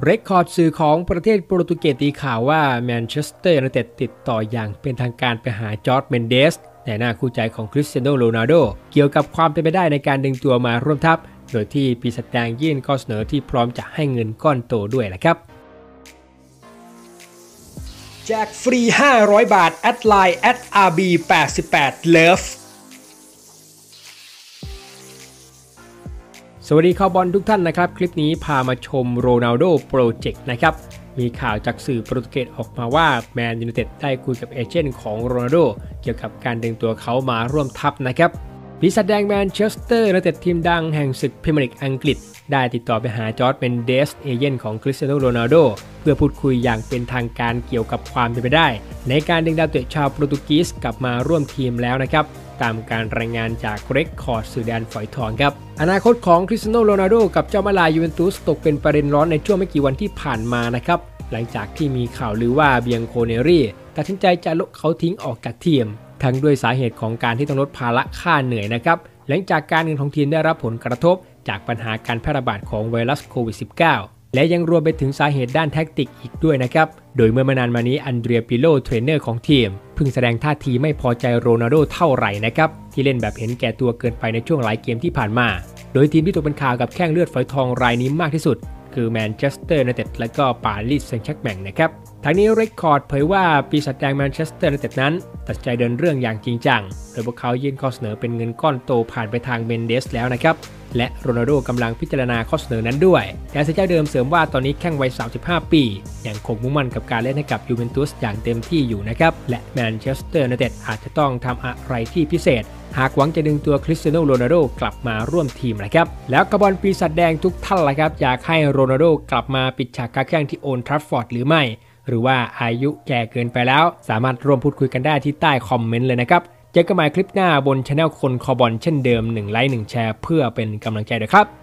เรคคอร์ดสื่อของประเทศโปรตุเกสตีข่าวว่าแมนเชสเตอร์ยูไนเต็ดติดต่ออย่างเป็นทางการไปหาจอร์จเมนเดสในหน้าคู่ใจของคริสเตียโนโรนัลโดเกี่ยวกับความเป็นไปได้ในการดึงตัวมาร่วมทัพโดยที่ปีศาจแดงยื่นข้อเสนอที่พร้อมจะให้เงินก้อนโตด้วยนะครับแจกฟรี500 บาทแอดไลน์@rb88loveสวัสดีข่าวบอลทุกท่านนะครับคลิปนี้พามาชมโรนัลโดโปรเจกต์นะครับมีข่าวจากสื่อโปรตุเกสออกมาว่าแมนยูไนเต็ดได้คุยกับเอเจนต์ของโรนัลโดเกี่ยวกับการดึงตัวเขามาร่วมทัพนะครับปีศาจแดงแมนเชสเตอร์ยูไนเต็ดทีมดังแห่งศึกพรีเมียร์ลีกอังกฤษได้ติดต่อไปหาจอร์จเมนเดสเอเจนต์ของคริสเตียโนโรนัลโดเพื่อพูดคุยอย่างเป็นทางการเกี่ยวกับความเป็นไปได้ในการดึงดาวเตะชาวโปรตุเกสกลับมาร่วมทีมแล้วนะครับตามการรายงานจากเรคคอร์ดสื่อแดนฝอยทองครับอนาคตของคริสเตียโนโรนัลโดกับเจ้ามาลายูเวนตุสตกเป็นประเด็นร้อนในช่วงไม่กี่วันที่ผ่านมานะครับหลังจากที่มีข่าวลือว่าเบียงโคเนรี่ตัดสินใจจะลดเขาทิ้งออกจากทีมทั้งด้วยสาเหตุของการที่ต้องลดภาระค่าเหนื่อยนะครับหลังจากการเงินของทีมได้รับผลกระทบจากปัญหาการแพร่ระบาดของไวรัสโควิด -19 และยังรวมไปถึงสาเหตุด้านแท็กติกอีกด้วยนะครับโดยเมื่อไม่นานมานี้อันเดรียปิโลเทรนเนอร์ของทีมเพิ่งแสดงท่าทีไม่พอใจโรนัลโดเท่าไหร่นะครับที่เล่นแบบเห็นแก่ตัวเกินไปในช่วงหลายเกมที่ผ่านมาโดยทีมที่ตกเป็นข่าวกับแข้งเลือดฝอยทองรายนี้มากที่สุดคือแมนเชสเตอร์ยูไนเต็ดและก็ปารีสแซงต์แชร์กแมงนะครับทั้งนี้เรคคอร์ดเผยว่าปีศาจแดงแมนเชสเตอร์ยูไนเต็ดนั้นตัดใจเดินเรื่องอย่างจริงจังโดยพวกเขายื่นข้อเสนอเป็นเงินก้อนโตผ่านไปทางเมนเดสแล้วนะครับและโรนัลโดกำลังพิจารณาข้อเสนอนั้นด้วยแต่เจ้าเดิมเสริมว่าตอนนี้แข้งวัย35 ปียังคงมุ่งมั่นกับการเล่นให้กับยูเวนตุสอย่างเต็มที่อยู่นะครับและแมนเชสเตอร์ยูไนเต็ดอาจจะต้องทำอะไรที่พิเศษหากหวังจะดึงตัวคริสเตียโนโรนัลโดกลับมาร่วมทีมนะครับแล้วกระบอลปีศาจแดงทุกท่านล่ะครับอยากให้โรนัลโดกลับมาปิดฉากการแข่งที่โอลด์แทราฟฟอร์ดหรือไม่หรือว่าอายุแก่เกินไปแล้วสามารถร่วมพูดคุยกันได้ที่ใต้คอมเมนต์เลยนะครับเจอกันใหม่คลิปหน้าบน Channel คนคอบอลเช่นเดิม1 ไลค์ 1 แชร์เพื่อเป็นกำลังใจด้วยครับ